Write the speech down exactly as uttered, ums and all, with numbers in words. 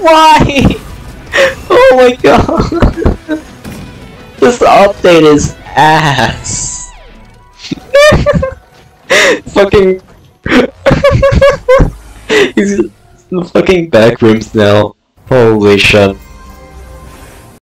Why? Oh my god. This update is ass. Fucking. He's in the fucking back rooms now. Holy shit.